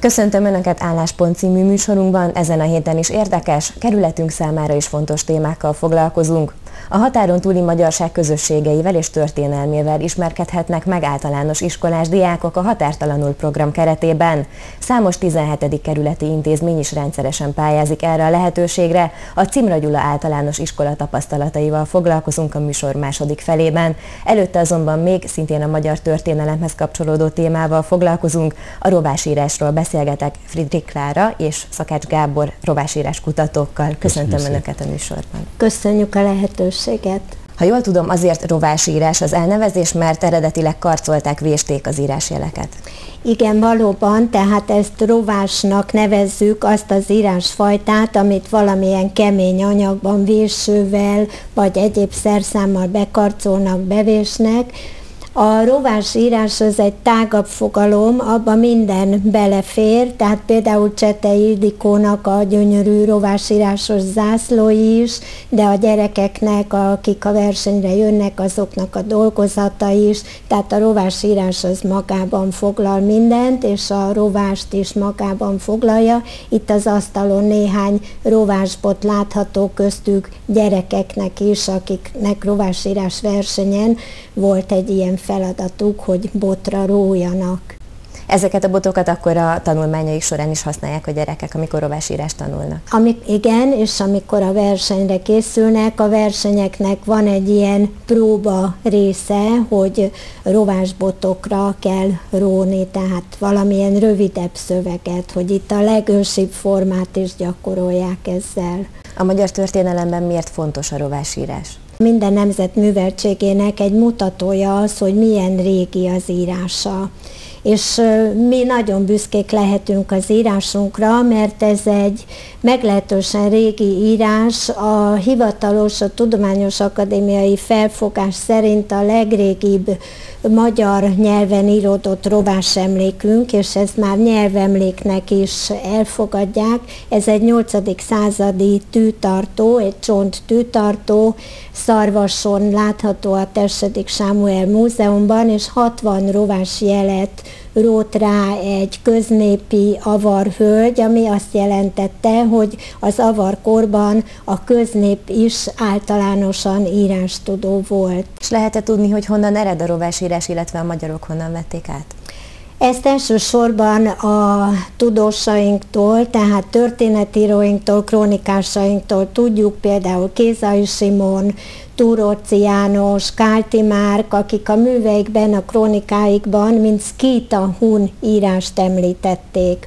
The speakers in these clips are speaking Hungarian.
Köszöntöm Önöket Álláspont című műsorunkban, ezen a héten is érdekes, kerületünk számára is fontos témákkal foglalkozunk. A határon túli magyarság közösségeivel és történelmével ismerkedhetnek meg általános iskolás diákok a Határtalanul program keretében. Számos 17. kerületi intézmény is rendszeresen pályázik erre a lehetőségre. A Cimra Gyula általános iskola tapasztalataival foglalkozunk a műsor második felében. Előtte azonban még szintén a magyar történelemhez kapcsolódó témával foglalkozunk. A rovásírásról beszélgetek Friedrich Klára és Szakács Gábor rovásírás kutatókkal. Köszöntöm Önöket a műsorban. Köszönjük a lehetőséget. Ha jól tudom, azért rovásírás az elnevezés, mert eredetileg karcolták, vésték az írásjeleket. Igen, valóban, tehát ezt rovásnak nevezzük azt az írásfajtát, amit valamilyen kemény anyagban vésővel vagy egyéb szerszámmal bekarcolnak, bevésnek. A rovásírás az egy tágabb fogalom, abban minden belefér, tehát például Csetei Ildikónak a gyönyörű rovásírásos zászlói is, de a gyerekeknek, akik a versenyre jönnek, azoknak a dolgozata is, tehát a rovásírás az magában foglal mindent, és a rovást is magában foglalja. Itt az asztalon néhány rovásbot látható, köztük gyerekeknek is, akiknek rovásírás versenyen volt egy ilyen feladatuk, hogy botra rójanak. Ezeket a botokat akkor a tanulmányaik során is használják a gyerekek, amikor rovásírást tanulnak? Igen, és amikor a versenyre készülnek, a versenyeknek van egy ilyen próba része, hogy rovásbotokra kell róni, tehát valamilyen rövidebb szöveget, hogy itt a legősibb formát is gyakorolják ezzel. A magyar történelemben miért fontos a rovásírás? Minden nemzet műveltségének egy mutatója az, hogy milyen régi az írása. És mi nagyon büszkék lehetünk az írásunkra, mert ez egy meglehetősen régi írás. A hivatalos, a tudományos akadémiai felfogás szerint a legrégibb magyar nyelven íródott rovásemlékünk, és ezt már nyelvemléknek is elfogadják. Ez egy 8. századi tűtartó, egy csonttűtartó, Szarvason látható a Tessedik Sámuel Múzeumban, és 60 rovásjelet rót rá egy köznépi avar hölgy, ami azt jelentette, hogy az avarkorban a köznép is általánosan írástudó volt. És lehet-e tudni, hogy honnan ered a rovásírás, illetve a magyarok honnan vették át? Ezt elsősorban a tudósainktól, tehát történetíróinktól, krónikásainktól tudjuk, például Kézai Simon, Túróczi János, Kálti Márk, akik a műveikben, a krónikáikban, mint szkíta hun írást említették.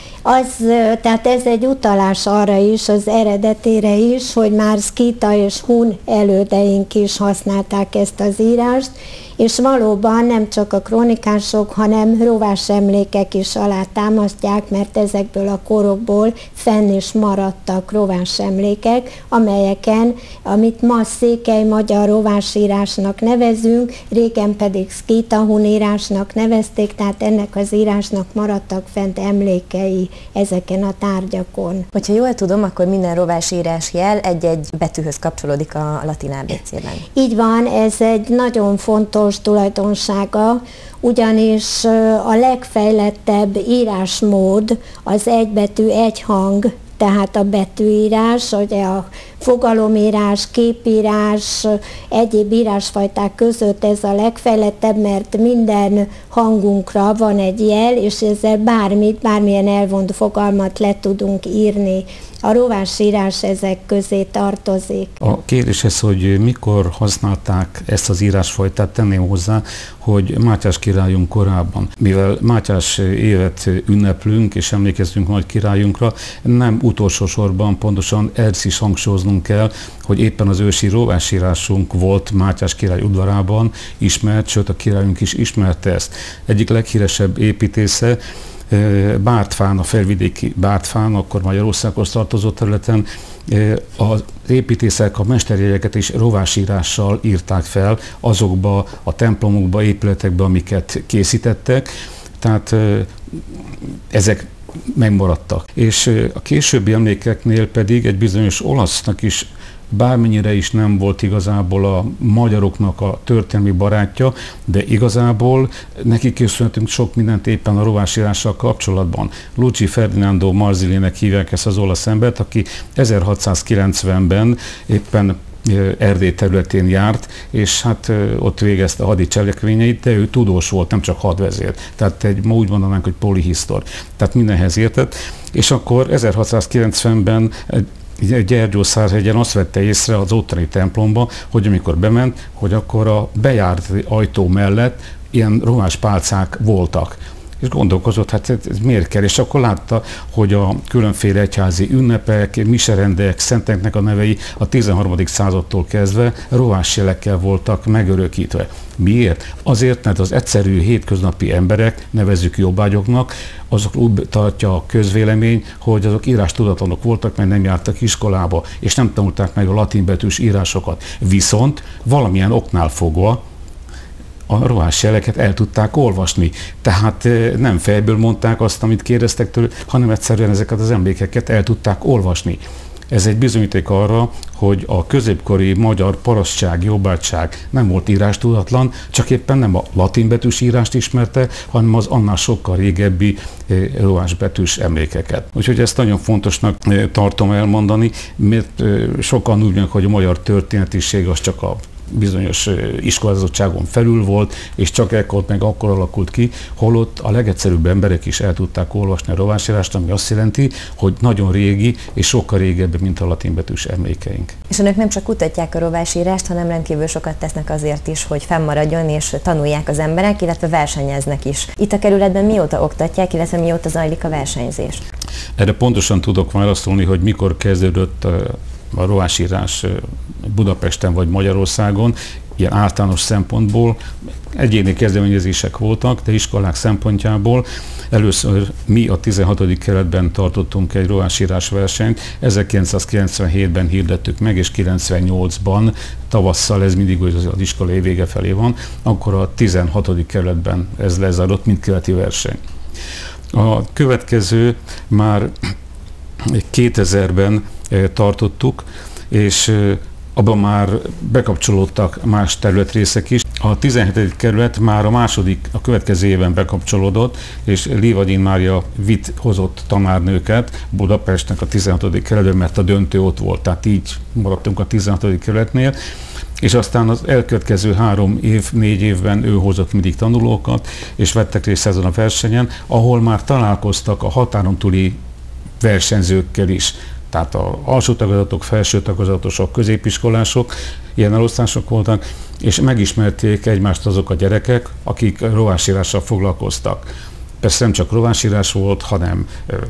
Tehát ez egy utalás arra is, az eredetére is, hogy már szkíta és hun elődeink is használták ezt az írást, és valóban nem csak a krónikások, hanem rovásemlékek is alátámasztják, mert ezekből a korokból fenn is maradtak rovásemlékek, amelyeken, amit ma székely magyar rovásírásnak nevezünk, régen pedig szkíta hun írásnak nevezték, tehát ennek az írásnak maradtak fent emlékei ezeken a tárgyakon. Hogyha jól tudom, akkor minden rovásírás jel egy-egy betűhöz kapcsolódik a latin ábécében. Így van, ez egy nagyon fontos tulajdonsága, ugyanis a legfejlettebb írásmód az egy betű, egy hang, tehát a betűírás, ugye a fogalomírás, képírás, egyéb írásfajták között ez a legfejlettebb, mert minden hangunkra van egy jel, és ezzel bármilyen elvont fogalmat le tudunk írni. A rovásírás ezek közé tartozik. A kérdés ez, hogy mikor használták ezt az írásfajtát, tenném hozzá, hogy Mátyás királyunk korábban, mivel Mátyás évet ünneplünk és emlékezünk nagy királyunkra, nem utolsó sorban pontosan ezt is hangsúlyoznunk kell, hogy éppen az ősi rovásírásunk volt Mátyás király udvarában ismert, sőt a királyunk is ismerte ezt. Egyik leghíresebb építésze, Bártfán, a felvidéki Bártfán, akkor Magyarországhoz tartozó területen az építészek a mesterjegyeket is rovásírással írták fel azokba a templomokba, épületekbe, amiket készítettek, tehát ezek megmaradtak. És a későbbi emlékeknél pedig egy bizonyos olasznak is bármennyire is nem volt igazából a magyaroknak a történelmi barátja, de igazából neki köszönhetünk sok mindent éppen a rovásírással kapcsolatban. Luigi Ferdinando Marzillinek hívják ezt az olasz embert, aki 1690-ben éppen Erdély területén járt, és hát ott végezte a hadi cselekvényeit, de ő tudós volt, nem csak hadvezér. Tehát ma úgy mondanánk, hogy polihisztor. Tehát mindenhez értett. És akkor 1690-ben Gyergyószárhegyen azt vette észre az ottani templomba, hogy amikor bement, hogy akkor a bejárt ajtó mellett ilyen rováspálcák voltak. És gondolkozott, hát ez miért kell, és akkor látta, hogy a különféle egyházi ünnepek, miserendek, szenteknek a nevei a 13. századtól kezdve rovásjelekkel voltak megörökítve. Miért? Azért, mert az egyszerű hétköznapi emberek, nevezzük jobbágyoknak, azok úgy tartja a közvélemény, hogy azok írástudatlanok voltak, mert nem jártak iskolába, és nem tanulták meg a latinbetűs írásokat. Viszont valamilyen oknál fogva a rovásjeleket el tudták olvasni. Tehát nem fejből mondták azt, amit kérdeztek tőle, hanem egyszerűen ezeket az emlékeket el tudták olvasni. Ez egy bizonyíték arra, hogy a középkori magyar parasztság, jobbágyság nem volt írástudatlan, csak éppen nem a latinbetűs írást ismerte, hanem az annál sokkal régebbi rovásbetűs emlékeket. Úgyhogy ezt nagyon fontosnak tartom elmondani, mert sokan úgy mondják, hogy a magyar történetiség az csak a bizonyos iskolázottságon felül volt, és csak ekkor meg akkor alakult ki, holott a legegyszerűbb emberek is el tudták olvasni a rovásírást, ami azt jelenti, hogy nagyon régi és sokkal régebbi, mint a latinbetűs emlékeink. És önök nem csak kutatják a rovásírást, hanem rendkívül sokat tesznek azért is, hogy fennmaradjon és tanulják az emberek, illetve versenyeznek is. Itt a kerületben mióta oktatják, illetve mióta zajlik a versenyzés? Erre pontosan tudok válaszolni, hogy mikor kezdődött a rovásírás Budapesten vagy Magyarországon, ilyen általános szempontból. Egyéni kezdeményezések voltak, de iskolák szempontjából először mi a 16. kerületben tartottunk egy rovásírás versenyt, 1997-ben hirdettük meg, és 98-ban tavasszal, ez mindig az iskolai vége felé van, akkor a 16. kerületben ez lezárult, mint keleti verseny. A következő már 2000-ben tartottuk, és abban már bekapcsolódtak más területrészek is. A 17. kerület már a következő éven bekapcsolódott, és Livadin Mária hozott tanárnőket Budapestnek a 16. kerületben, mert a döntő ott volt, tehát így maradtunk a 16. kerületnél. És aztán az elkövetkező 3-4 évben ő hozott mindig tanulókat, és vettek részt ezen a versenyen, ahol már találkoztak a határon túli versenyzőkkel is. Tehát az alsó tagozatok, felső tagozatosok, középiskolások, ilyen elosztások voltak, és megismerték egymást azok a gyerekek, akik rovásírással foglalkoztak. Persze nem csak rovásírás volt, hanem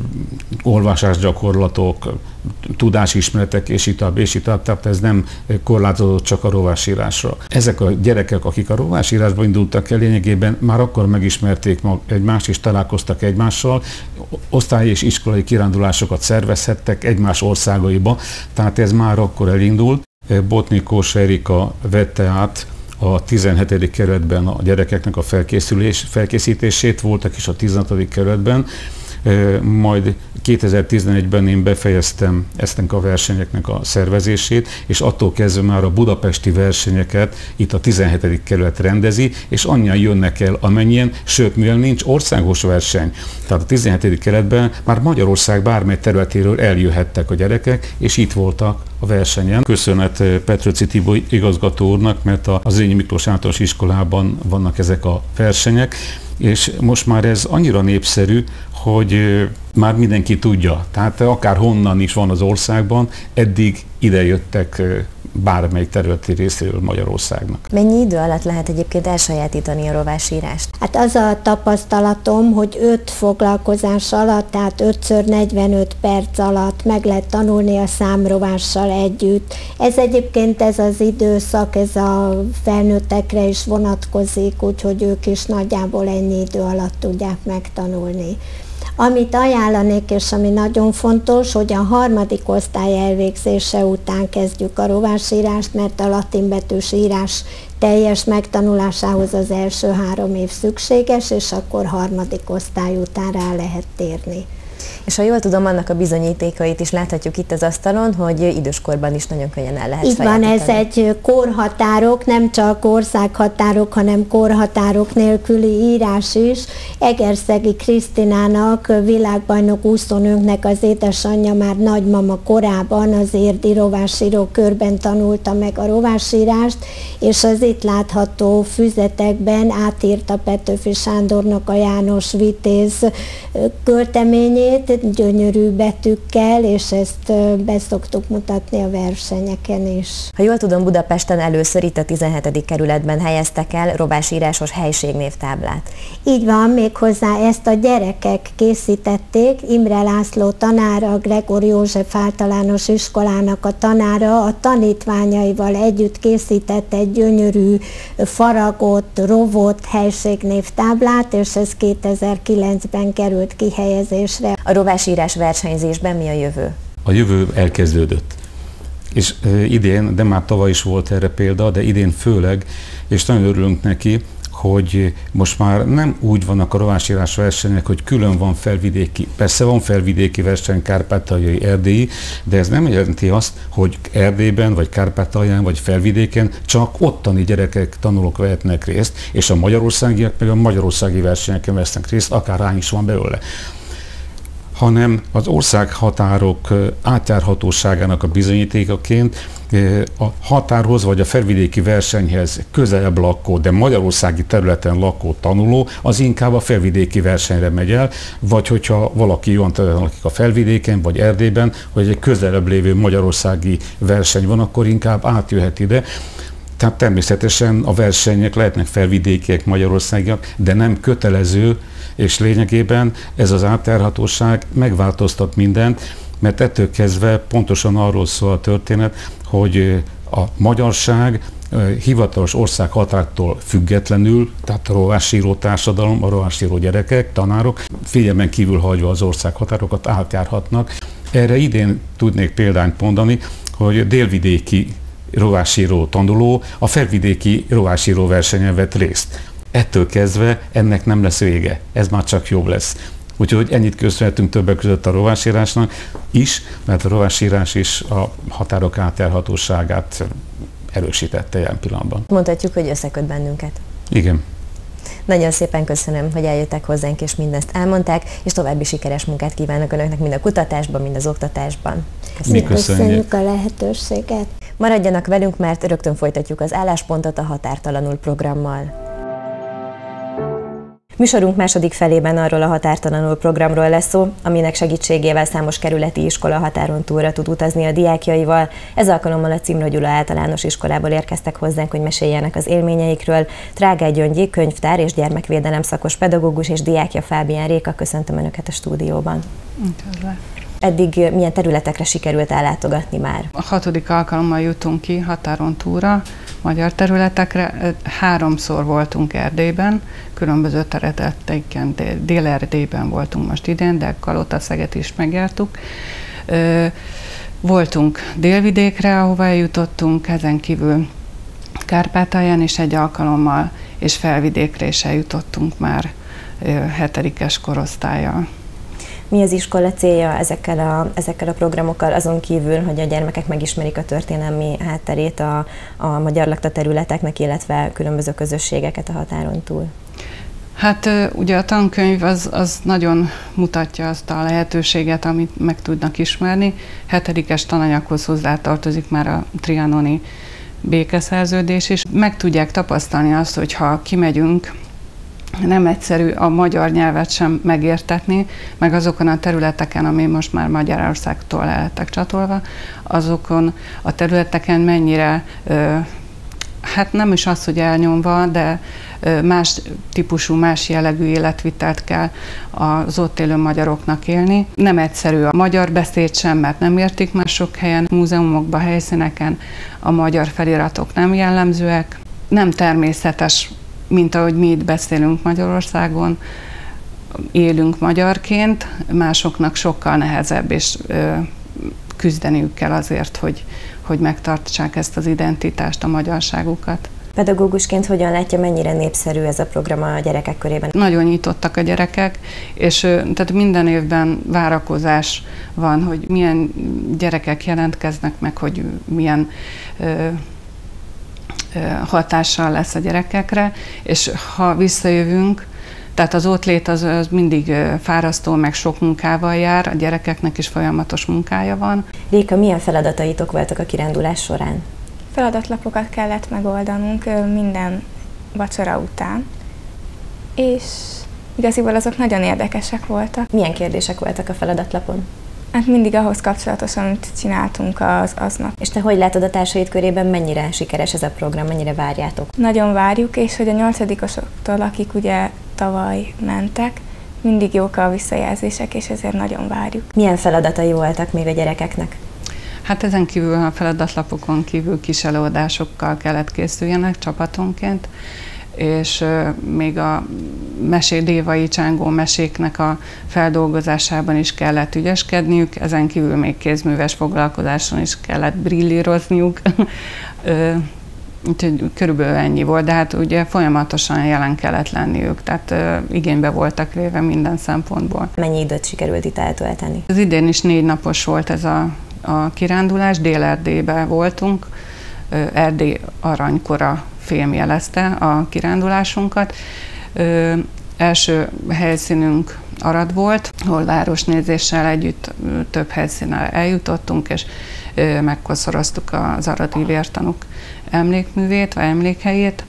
olvasásgyakorlatok, tudásismeretek, és így tovább, tehát ez nem korlátozódott csak a rovásírásra. Ezek a gyerekek, akik a rovásírásba indultak el, lényegében már akkor megismerték egymást, és találkoztak egymással, osztályi és iskolai kirándulásokat szervezhettek egymás országaiba, tehát ez már akkor elindult. Botné Kós Erika vette át a 17. kerületben a gyerekeknek a felkészítését, voltak is a 16. kerületben, majd 2011-ben én befejeztem eztnek a versenyeknek a szervezését, és attól kezdve már a budapesti versenyeket itt a 17. kerület rendezi, és annyian jönnek el, amennyien, sőt, mivel nincs országos verseny, tehát a 17. kerületben már Magyarország bármely területéről eljöhettek a gyerekek, és itt voltak a versenyen. Köszönet Petrőci Tibor igazgató úrnak, mert az Zrínyi Miklós Általános Iskolában vannak ezek a versenyek, és most már ez annyira népszerű, hogy már mindenki tudja. Tehát akár honnan is van az országban, eddig ide jöttek bármelyik területi részéről Magyarországnak. Mennyi idő alatt lehet egyébként elsajátítani a rovásírást? Hát az a tapasztalatom, hogy 5 foglalkozás alatt, tehát 5x45 perc alatt meg lehet tanulni a számrovással együtt. Ez egyébként ez az időszak, ez a felnőttekre is vonatkozik, úgyhogy ők is nagyjából ennyi idő alatt tudják megtanulni. Amit ajánlanék, és ami nagyon fontos, hogy a 3. osztály elvégzése után kezdjük a rovásírást, mert a latinbetűs írás teljes megtanulásához az első 3 év szükséges, és akkor 3. osztály után rá lehet térni. És ha jól tudom, annak a bizonyítékait is láthatjuk itt az asztalon, hogy időskorban is nagyon könnyen el lehet sajátítani. Így van, ez egy korhatárok, nem csak országhatárok, hanem korhatárok nélküli írás is. Egerszegi Krisztinának, világbajnok úszónőnknek az édesanyja már nagymama korában az érdi rovásíró körben tanulta meg a rovásírást, és az itt látható füzetekben átírta Petőfi Sándornak a János Vitéz költeményét, gyönyörű betűkkel, és ezt be szoktuk mutatni a versenyeken is. Ha jól tudom, Budapesten először itt a 17. kerületben helyeztek el rovásírásos helységnévtáblát. Így van, méghozzá ezt a gyerekek készítették. Imre László tanára, a Gregor József általános iskolának a tanára a tanítványaival együtt készített egy gyönyörű faragott, rovott helységnévtáblát, és ez 2009-ben került kihelyezésre. A rovásírás versenyzésben mi a jövő? A jövő elkezdődött. És idén, de már tavaly is volt erre példa, de idén főleg, és nagyon örülünk neki, hogy most már nem úgy vannak a rovásírás versenyek, hogy külön van felvidéki, persze van felvidéki verseny, kárpátaljai, erdélyi, de ez nem jelenti azt, hogy Erdélyben, vagy Kárpátalján, vagy felvidéken csak ottani gyerekek, tanulók vehetnek részt, és a magyarországiak meg a magyarországi versenyeken vesznek részt, akár rány is van belőle, hanem az országhatárok átjárhatóságának a bizonyítékaként a határhoz vagy a felvidéki versenyhez közelebb lakó, de magyarországi területen lakó tanuló, az inkább a felvidéki versenyre megy el, vagy hogyha valaki olyan területen lakik a felvidéken, vagy Erdélyben, vagy egy közelebb lévő magyarországi verseny van, akkor inkább átjöhet ide. Tehát természetesen a versenyek lehetnek felvidékiek, magyarországiak, de nem kötelező, és lényegében ez az átjárhatóság megváltoztat mindent, mert ettől kezdve pontosan arról szól a történet, hogy a magyarság hivatalos országhatártól függetlenül, tehát a rovásíró társadalom, a rovásíró gyerekek, tanárok figyelmen kívül hagyva az országhatárokat átjárhatnak. Erre idén tudnék példányt mondani, hogy délvidéki rovásíró tanuló a felvidéki rovásíró versenyen vett részt. Ettől kezdve ennek nem lesz vége, ez már csak jobb lesz. Úgyhogy ennyit köszönhetünk többek között a rovásírásnak is, mert a rovásírás is a határok átjárhatóságát erősítette jelen pillanatban. Mondhatjuk, hogy összeköt bennünket. Igen. Nagyon szépen köszönöm, hogy eljöttek hozzánk és mindezt elmondták, és további sikeres munkát kívánok Önöknek mind a kutatásban, mind az oktatásban. Köszönjük a lehetőséget. Maradjanak velünk, mert rögtön folytatjuk az álláspontot a Határtalanul programmal. Műsorunk második felében arról a Határtalanul programról lesz szó, aminek segítségével számos kerületi iskola határon túlra tud utazni a diákjaival. Ez alkalommal a Cimra Gyula általános iskolából érkeztek hozzánk, hogy meséljenek az élményeikről. Trágály Gyöngyi, könyvtár és gyermekvédelem szakos pedagógus és diákja Fábián Réka, köszöntöm Önöket a stúdióban. Üdvözlet. Eddig milyen területekre sikerült ellátogatni már? A 6. alkalommal jutunk ki határon túlra, magyar területekre. 3-szor voltunk Erdélyben, különböző területeken, Dél-Erdélyben voltunk most idén, de Kalotaszeget is megjártuk. Voltunk Délvidékre, ahova eljutottunk, ezen kívül Kárpátalján is egy alkalommal, és Felvidékre is eljutottunk már 7-es korosztállyal. Mi az iskola célja ezekkel a programokkal, azon kívül, hogy a gyermekek megismerik a történelmi hátterét a magyar lakta területeknek, illetve különböző közösségeket a határon túl? Hát ugye a tankönyv az nagyon mutatja azt a lehetőséget, amit meg tudnak ismerni. 7-es tananyaghoz hozzátartozik már a trianoni békeszerződés is. Meg tudják tapasztalni azt, hogy ha kimegyünk, nem egyszerű a magyar nyelvet sem megértetni, meg azokon a területeken, ami most már Magyarországtól el lettek csatolva, azokon a területeken mennyire, hát nem is az, hogy elnyomva, de más típusú, más jellegű életvitelt kell az ott élő magyaroknak élni. Nem egyszerű a magyar beszéd sem, mert nem értik már sok helyen, múzeumokban, helyszíneken a magyar feliratok nem jellemzőek. Nem természetes, mint ahogy mi itt beszélünk Magyarországon, élünk magyarként, másoknak sokkal nehezebb, és küzdeniük kell azért, hogy megtartsák ezt az identitást, a magyarságukat. Pedagógusként hogyan látja, mennyire népszerű ez a program a gyerekek körében? Nagyon nyitottak a gyerekek, és tehát minden évben várakozás van, hogy milyen gyerekek jelentkeznek meg, hogy milyen hatással lesz a gyerekekre, és ha visszajövünk, tehát az ott lét az mindig fárasztó, meg sok munkával jár, a gyerekeknek is folyamatos munkája van. Réka, milyen feladataitok voltak a kirándulás során? Feladatlapokat kellett megoldanunk minden vacsora után, és igaziból azok nagyon érdekesek voltak. Milyen kérdések voltak a feladatlapon? Hát mindig ahhoz kapcsolatosan, amit csináltunk aznap. És te hogy látod, a társaid körében mennyire sikeres ez a program, mennyire várjátok? Nagyon várjuk, és hogy a 8-osoktól, akik ugye tavaly mentek, mindig jók a visszajelzések, és ezért nagyon várjuk. Milyen feladatai voltak még a gyerekeknek? Hát ezen kívül a feladatlapokon kívül kis előadásokkal kellett készüljenek csapatonként, és még a dévai csángó meséknek a feldolgozásában is kellett ügyeskedniük, ezen kívül még kézműves foglalkozáson is kellett brillírozniuk, úgyhogy körülbelül ennyi volt, de hát ugye folyamatosan jelen kellett lenniük, tehát igénybe voltak véve minden szempontból. Mennyi időt sikerült itt eltölteni? Az idén is 4 napos volt ez a kirándulás, Dél-Erdélyben voltunk, Erdély aranykora film jelezte a kirándulásunkat. Első helyszínünk Arad volt, ahol városnézéssel együtt több helyszínre eljutottunk, és megkoszoroztuk az aradi vértanúk emlékművét, vagy emlékhelyét.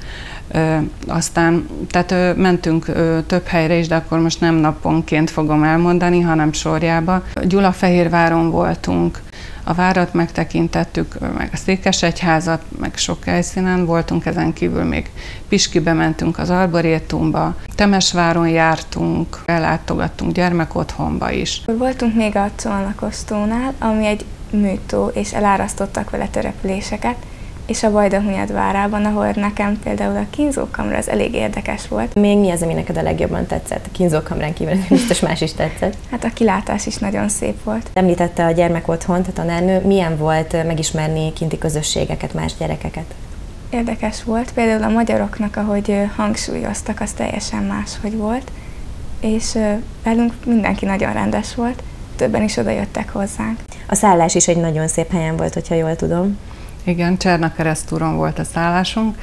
Aztán tehát mentünk több helyre is, de akkor most nem naponként fogom elmondani, hanem sorjába. Gyulafehérváron voltunk, a várat megtekintettük, meg a Székesegyházat, meg sok helyszínen voltunk, ezen kívül még Piskibe mentünk az Arborétumba, Temesváron jártunk, ellátogattunk gyermekotthonba is. Voltunk még a Csolnakostónál, ami egy műtó, és elárasztottak vele településeket, és a Vajdahunyad várában, ahol nekem például a kínzókamra az elég érdekes volt. Még mi az, ami neked a legjobban tetszett? A kínzókamrán kívül biztos más is tetszett. Hát a kilátás is nagyon szép volt. Említette a gyermekotthont, a tanárnő. Milyen volt megismerni kinti közösségeket, más gyerekeket? Érdekes volt, például a magyaroknak, ahogy hangsúlyoztak, az teljesen máshogy volt, és velünk mindenki nagyon rendes volt, többen is oda jöttek hozzánk. A szállás is egy nagyon szép helyen volt, hogyha jól tudom. Igen, Cserna-Keresztúron volt a szállásunk,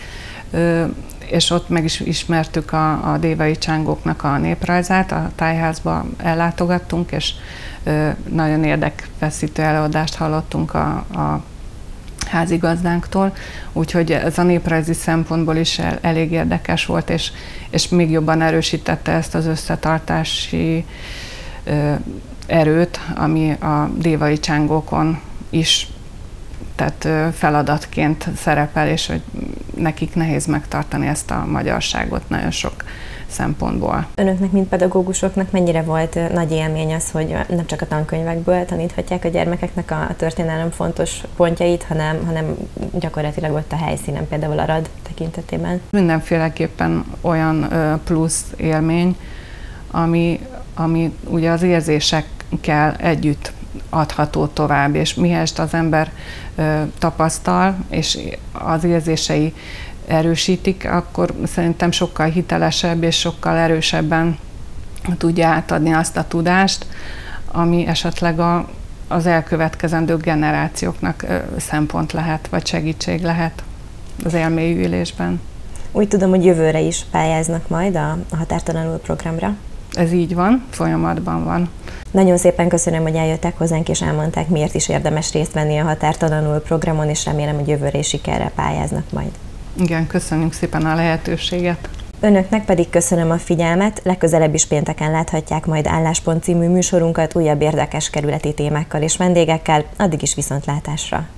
és ott meg is ismertük a dévai csángóknak a néprajzát, a tájházba ellátogattunk, és nagyon érdekfeszítő előadást hallottunk a házigazdánktól, úgyhogy ez a néprajzi szempontból is elég érdekes volt, és még jobban erősítette ezt az összetartási erőt, ami a dévai csángókon is tehát feladatként szerepel, és hogy nekik nehéz megtartani ezt a magyarságot nagyon sok szempontból. Önöknek, mint pedagógusoknak mennyire volt nagy élmény az, hogy nem csak a tankönyvekből taníthatják a gyermekeknek a történelem fontos pontjait, hanem gyakorlatilag ott a helyszínen, például Arad tekintetében? Mindenféleképpen olyan plusz élmény, ami ugye az érzésekkel együtt adható tovább, és mihelyest az ember tapasztal, és az érzései erősítik, akkor szerintem sokkal hitelesebb és sokkal erősebben tudja átadni azt a tudást, ami esetleg az elkövetkezendő generációknak szempont lehet, vagy segítség lehet az elmélyülésben. Úgy tudom, hogy jövőre is pályáznak majd a Határtalanul programra. Ez így van, folyamatban van. Nagyon szépen köszönöm, hogy eljöttek hozzánk, és elmondták, miért is érdemes részt venni a Határtalanul programon, és remélem, hogy jövőre is sikerrel pályáznak majd. Igen, köszönjük szépen a lehetőséget. Önöknek pedig köszönöm a figyelmet, legközelebb is pénteken láthatják majd Álláspont című műsorunkat újabb érdekes kerületi témákkal és vendégekkel, addig is viszontlátásra!